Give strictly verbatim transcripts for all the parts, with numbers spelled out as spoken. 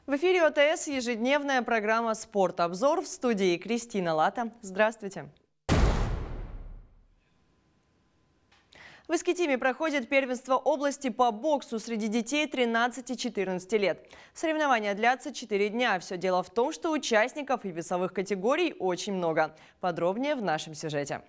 В эфире О Тэ Эс ежедневная программа «Спорт-обзор», в студии Кристина Лата. Здравствуйте. В Искитиме проходит первенство области по боксу среди детей тринадцати-четырнадцати лет. Соревнования длятся четыре дня. Все дело в том, что участников и весовых категорий очень много. Подробнее в нашем сюжете.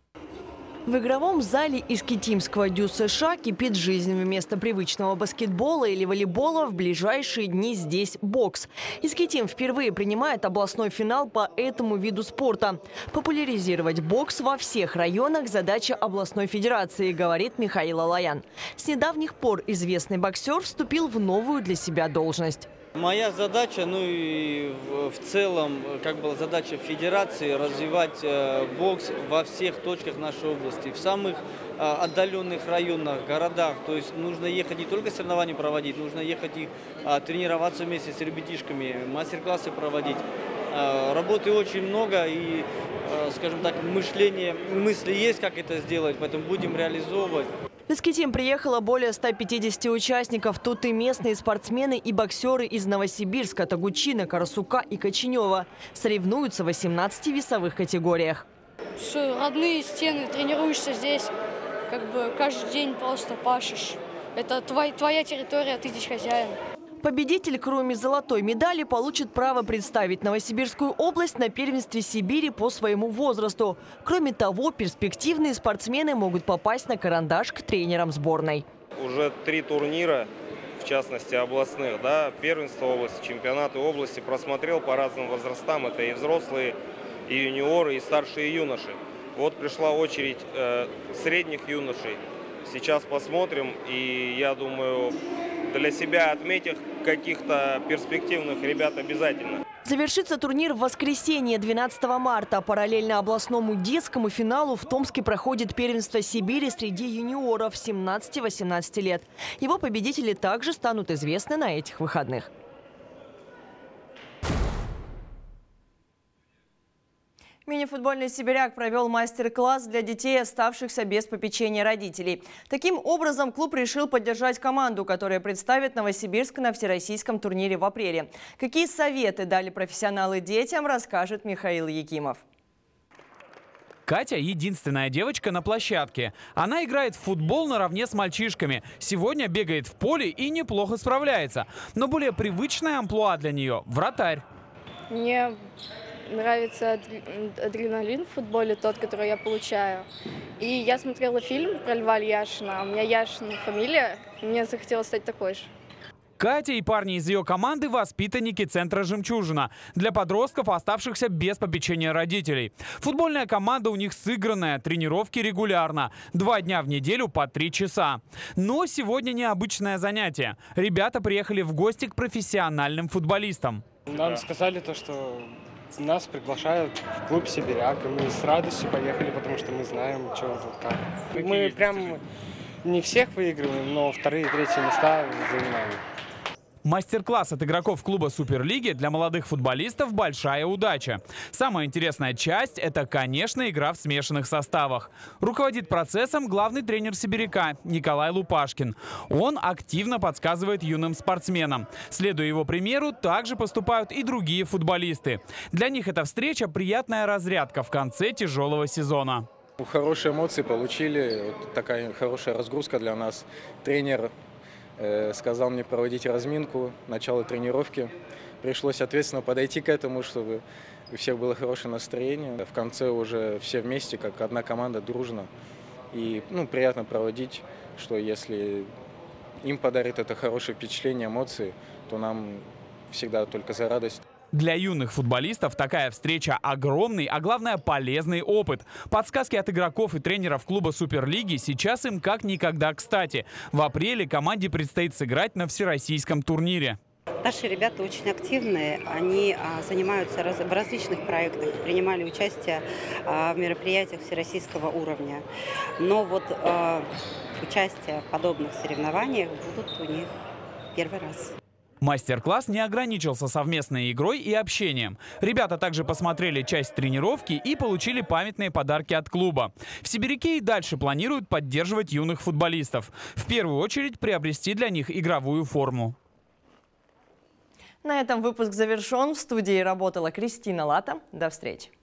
В игровом зале Искитимского Дю США кипит жизнь. Вместо привычного баскетбола или волейбола в ближайшие дни здесь бокс. Искитим впервые принимает областной финал по этому виду спорта. Популяризировать бокс во всех районах – задача областной федерации, говорит Михаил Алаян. С недавних пор известный боксер вступил в новую для себя должность. Моя задача, ну и в целом, как была задача федерации, развивать бокс во всех точках нашей области, в самых отдаленных районах, городах. То есть нужно ехать не только соревнования проводить, нужно ехать и тренироваться вместе с ребятишками, мастер-классы проводить. Работы очень много и, скажем так, мышление, мысли есть, как это сделать, поэтому будем реализовывать. В Искитим приехало более ста пятидесяти участников. Тут и местные спортсмены, и боксеры из Новосибирска, Тогучина, Карасука и Коченева. Соревнуются в восемнадцати весовых категориях. Что родные стены, тренируешься здесь, как бы каждый день просто пашешь. Это твоя, твоя территория, ты здесь хозяин. Победитель, кроме золотой медали, получит право представить Новосибирскую область на первенстве Сибири по своему возрасту. Кроме того, перспективные спортсмены могут попасть на карандаш к тренерам сборной. Уже три турнира, в частности областных, да, первенство области, чемпионаты области просмотрел по разным возрастам. Это и взрослые, и юниоры, и старшие юноши. Вот пришла очередь э, средних юношей. Сейчас посмотрим, и я думаю, для себя отметить каких-то перспективных ребят обязательно. Завершится турнир в воскресенье, двенадцатого марта. Параллельно областному детскому финалу в Томске проходит первенство Сибири среди юниоров семнадцати-восемнадцати лет. Его победители также станут известны на этих выходных. Мини-футбольный сибиряк провел мастер-класс для детей, оставшихся без попечения родителей. Таким образом, клуб решил поддержать команду, которая представит Новосибирск на всероссийском турнире в апреле. Какие советы дали профессионалы детям, расскажет Михаил Якимов. Катя – единственная девочка на площадке. Она играет в футбол наравне с мальчишками. Сегодня бегает в поле и неплохо справляется. Но более привычная амплуа для нее – вратарь. Мне нравится адреналин в футболе, тот, который я получаю. И я смотрела фильм про Льва Яшина. У меня Яшин фамилия, и мне захотелось стать такой же. Катя и парни из ее команды – воспитанники центра «Жемчужина» для подростков, оставшихся без попечения родителей. Футбольная команда у них сыгранная, тренировки регулярно. Два дня в неделю по три часа. Но сегодня необычное занятие. Ребята приехали в гости к профессиональным футболистам. Нам сказали то, что нас приглашают в клуб «Сибиряк», и мы с радостью поехали, потому что мы знаем, что тут как. Мы прям не всех выигрываем, но вторые и третьи места занимаем. Мастер-класс от игроков клуба Суперлиги для молодых футболистов – большая удача. Самая интересная часть – это, конечно, игра в смешанных составах. Руководит процессом главный тренер сибиряка Николай Лупашкин. Он активно подсказывает юным спортсменам. Следуя его примеру, также поступают и другие футболисты. Для них эта встреча – приятная разрядка в конце тяжелого сезона. Хорошие эмоции получили, вот такая хорошая разгрузка для нас. Тренер сказал мне проводить разминку, начало тренировки. Пришлось ответственно подойти к этому, чтобы у всех было хорошее настроение. В конце уже все вместе, как одна команда, дружно. И ну, приятно проводить, что если им подарит это хорошее впечатление, эмоции, то нам всегда только за радость. Для юных футболистов такая встреча – огромный, а главное – полезный опыт. Подсказки от игроков и тренеров клуба Суперлиги сейчас им как никогда кстати. В апреле команде предстоит сыграть на всероссийском турнире. Наши ребята очень активные, они а, занимаются раз, в различных проектах, принимали участие а, в мероприятиях всероссийского уровня. Но вот а, участие в подобных соревнованиях будут у них первый раз. Мастер-класс не ограничился совместной игрой и общением. Ребята также посмотрели часть тренировки и получили памятные подарки от клуба. В Сибиряке и дальше планируют поддерживать юных футболистов. В первую очередь приобрести для них игровую форму. На этом выпуск завершен. В студии работала Кристина Лата. До встречи.